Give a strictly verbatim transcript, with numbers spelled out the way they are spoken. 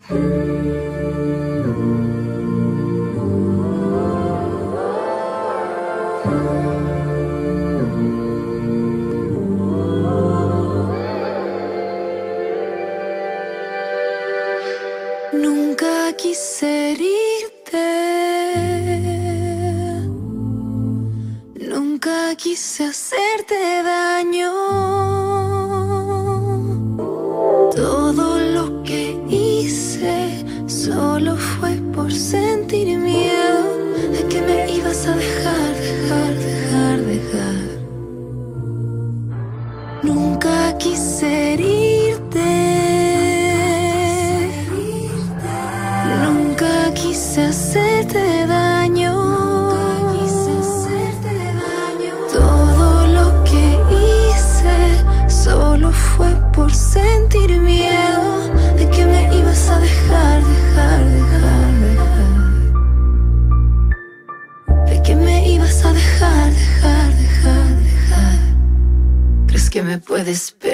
Nunca quise herirte, nunca quise hacerte daño. Todo lo que hice solo fue por sentir miedo de que me ibas a dejar, dejar, dejar, dejar. Nunca quise herirte, nunca quise hacerte daño. Todo lo que hice solo fue por sentir miedo de que me ibas a dejar, dejar, dejar, dejar. De que me ibas a dejar, dejar, dejar, dejar. ¿Crees que me puedes ver?